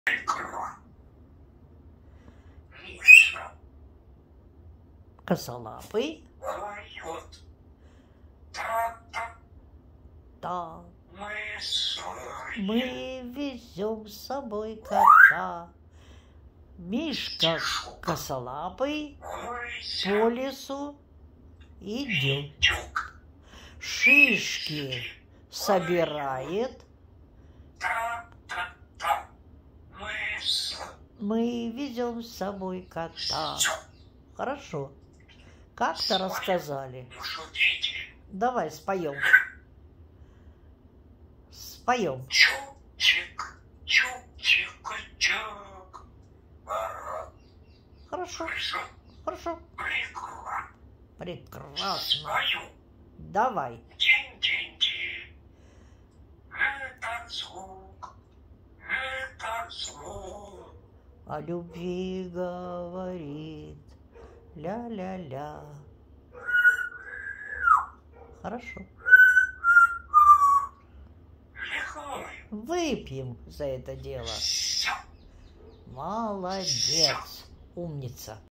Косолапый. Да. Мы везем с собой кота. Мишка косолапый по лесу идет. Шишки собирает. Мы везем с собой кота. Хорошо. Как-то рассказали. Давай споем. Споем. Чубчик, чубчик-чук. Хорошо. Хорошо. Прекрасно. Спою. Давай. Динь-динь-динь. Это звук. Это звук. О любви говорит. Ля-ля-ля. Хорошо. Выпьем за это дело. Молодец, умница.